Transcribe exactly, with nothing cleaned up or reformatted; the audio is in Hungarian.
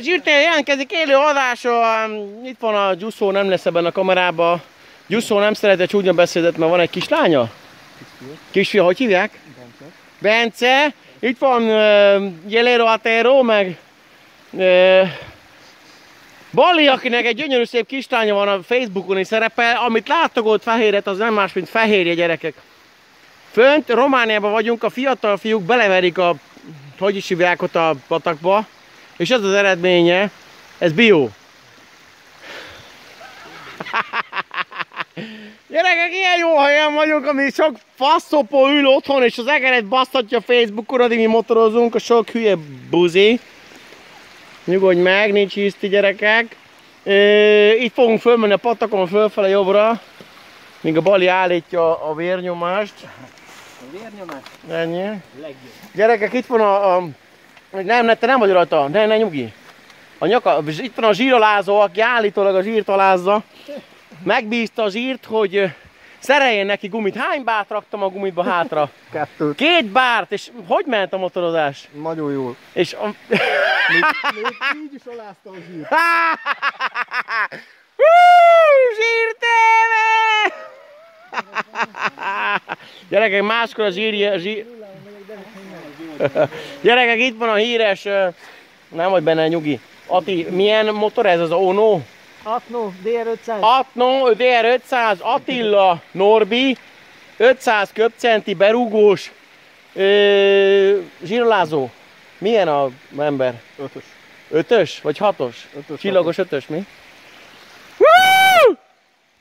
Zsírtél jelentkezik élő adásra. Itt van a Gyuszó, nem lesz ebben a kamerában. Gyuszó nem szereti a csúnya beszédet, mert van egy kislánya. Kisfia, hogy hívják? Bence. Bence. Itt van uh, Jelero Atero, meg uh, Bali, akinek egy gyönyörű szép kislánya van, a Facebookon is szerepel. Amit láttok ott fehéret, az nem más, mint fehérje, gyerekek. Fönt Romániában vagyunk, a fiatal fiúk beleverik a, hogy is hívják ott a patakba, és ez az eredménye, ez bio. Gyerekek, ilyen jó helyen vagyunk, ami sok faszopó ül otthon, és az egeret basztatja a Facebookon, addig mi motorozunk, a sok hülye buzi. Nyugodj meg, nincs hiszti, gyerekek. E, itt fogunk fölmenni a patakon, fölfele jobbra, míg a Bali állítja a vérnyomást. A vérnyomást? Ennyi. Legjobb. Gyerekek, itt van a... a nem, ne, te nem vagy rajta, ne, ne nyugi. A nyaka, itt van a zsíralázó, aki állítólag a zsírt alázza. Megbízta a zsírt, hogy szereljen neki gumit. Hány bárt raktam a gumitba hátra? Kettőt. Két bárt, és hogy ment a motorozás? Nagyon jól. És a... még, még így is alázta a zsírt. Zsírtéve! Gyerekek, máskor a zsírja... Zsír... Gyerekek, itt van a híres... Nem vagy benne, nyugi. Ati, milyen motor ez az Ono? Atno D R ötszáz. Atno D R ötszáz, Attila Norbi, ötszáz köbcenti berúgós, ö, zsírlázó. Milyen a ember? Ötös. Ötös? Vagy hatos? Ötös. Csillagos ötös, mi?